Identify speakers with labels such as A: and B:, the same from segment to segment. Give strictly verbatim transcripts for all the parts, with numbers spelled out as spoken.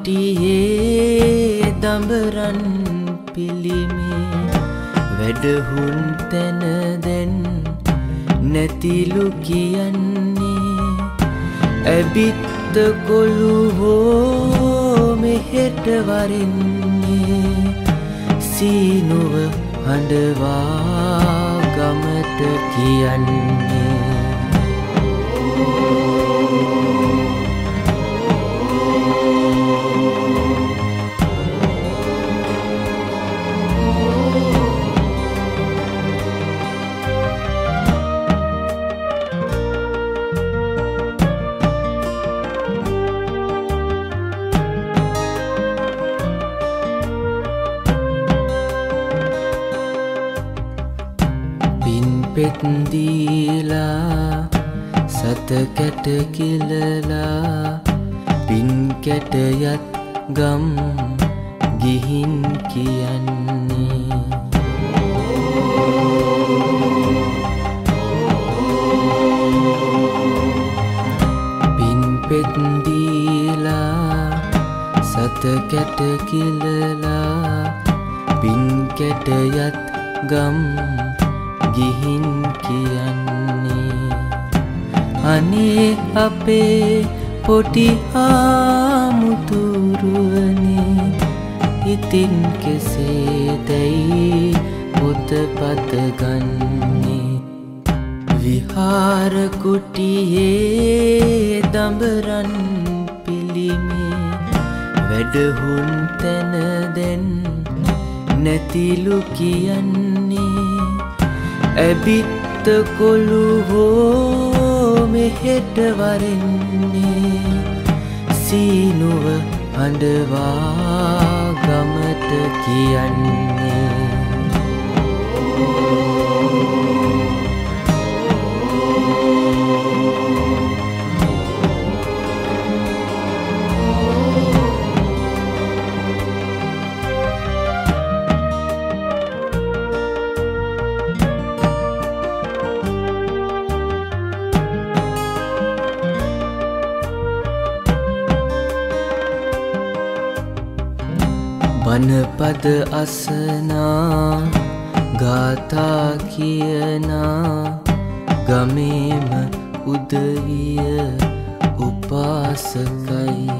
A: කුටියේ දඹරන් පිළිමේ වැඩහුන් තැන දැන් නැතිලු කියන්නේ ඇබිත්ත කොළු හෝ මෙහෙට වරින්නේ සීනුව හඬවා ගමට කියන්නේ පෙත් දීලා සත කැට කිලලා පින් කැටයත් ගම් ගිහින් කියන්නේ පින් පෙත් දීලා සත කැට කිලලා පින් කැටයත් ගම් ගිහින් කියන්නේ අනේ අපේ පොටි ආමුතුරුවනේ ඉතින් කෙසේදැයි පොතපත ගන්නේ විහාර කුටියේ දඹරන් පිළිමේ වැඩහුන් තැන දැන් නැතිලු කියන්නේ ඇබිත්ත කොළු හෝ මෙහෙට වරින්නේ සීනුව හඬවා ගමට කියන්නේ බණපද අසනා ගාථා කියනා ගමේම උදවිය උපාසකයි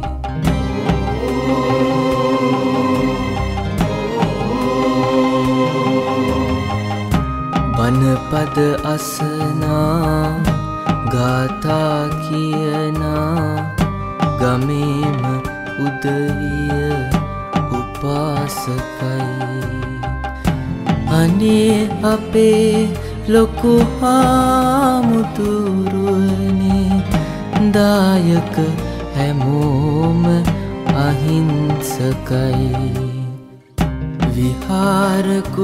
A: බණපද අසනා ගාථා කියනා ගමේම උදවිය උපාසකයි අනේ අපේ ලොකු හාමුදුරුවනේ දායක හැමෝම අහිංසකයි විහාර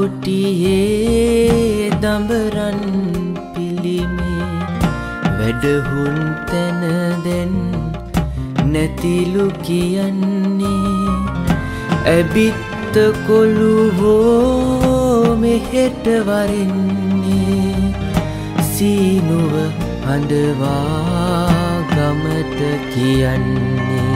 A: කුටියේ දඹරන් පිළිමේ වැඩහුන් තැන දැන් නැතිලු කියන්නේ ඇබිත්ත කොළු හෝ මෙහෙට වරින්නේ සීනුව හඬවා ගමට කියන්නේ